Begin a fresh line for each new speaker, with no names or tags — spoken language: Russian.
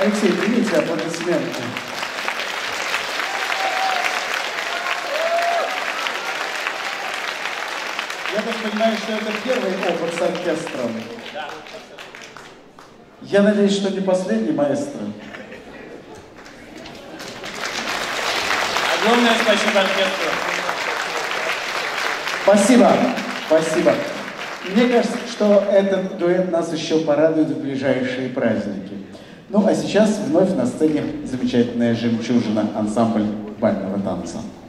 Алексей, примите аплодисменты. Я так понимаю, что это первый опыт с оркестром.
Да.
Я надеюсь, что не последний, маэстро.
Огромное спасибо оркестру.
Спасибо, спасибо. Мне кажется, что этот дуэт нас еще порадует в ближайшие праздники. Ну, а сейчас вновь на сцене замечательная жемчужина, ансамбль бального танца.